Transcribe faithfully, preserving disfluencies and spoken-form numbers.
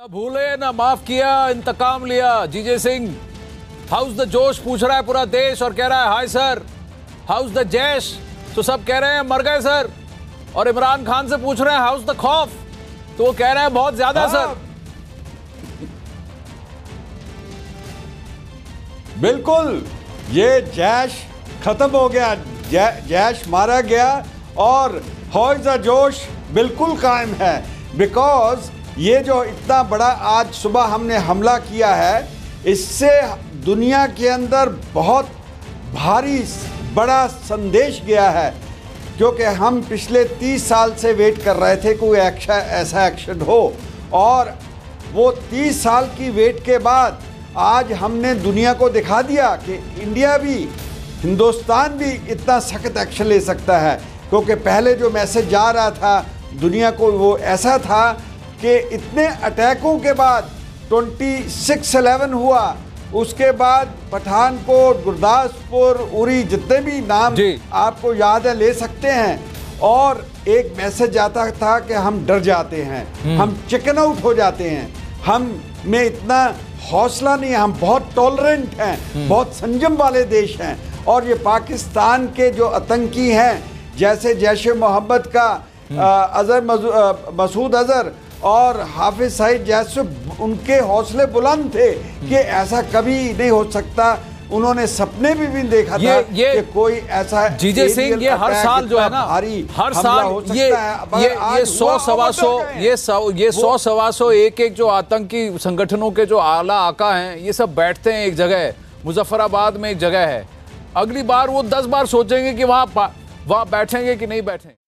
ना भूले ना माफ किया, इंतकाम लिया। जीजे सिंह, हाउस द जोश पूछ रहा है पूरा देश और कह रहा है हाय सर, हाउस द जैश, तो सब कह रहे हैं मर गए सर। और इमरान खान से पूछ रहे हैं हाउस द खौफ, तो वो कह रहे हैं बहुत ज्यादा सर। बिल्कुल, ये जैश खत्म हो गया, जै, जैश मारा गया और हाउस द जोश बिल्कुल कायम है। बिकॉज ये जो इतना बड़ा आज सुबह हमने हमला किया है, इससे दुनिया के अंदर बहुत भारी बड़ा संदेश गया है, क्योंकि हम पिछले तीस साल से वेट कर रहे थे कोई एक्शन, ऐसा एक्शन हो, और वो तीस साल की वेट के बाद आज हमने दुनिया को दिखा दिया कि इंडिया भी, हिंदुस्तान भी इतना सख्त एक्शन ले सकता है। क्योंकि पहले जो मैसेज जा रहा था दुनिया को वो ऐसा था कि इतने अटैकों के बाद छब्बीस इलेवन हुआ, उसके बाद पठानकोट, गुरदासपुर, उरी, जितने भी नाम आपको याद है ले सकते हैं, और एक मैसेज आता था कि हम डर जाते हैं, हम चिकन आउट हो जाते हैं, हम में इतना हौसला नहीं है, हम बहुत टॉलरेंट हैं, बहुत संयम वाले देश हैं। और ये पाकिस्तान के जो आतंकी हैं, जैसे जैश ए मोहम्मद का अजहर मसूद अजहर और हाफिज सईद, जैसे उनके हौसले बुलंद थे कि ऐसा कभी नहीं हो सकता। उन्होंने सपने भी भी देखा ये, था ये, कि कोई ऐसा जीजे सिंह, ये हर साल जो है ना, हर साल ये ये ये सौ सवा सौ ये सौ ये सौ सवा सौ एक एक जो आतंकी संगठनों के जो आला आका हैं, ये सब बैठते हैं एक जगह, मुजफ्फराबाद में एक जगह है। अगली बार वो दस बार सोचेंगे कि वहां वहां बैठेंगे कि नहीं बैठेंगे।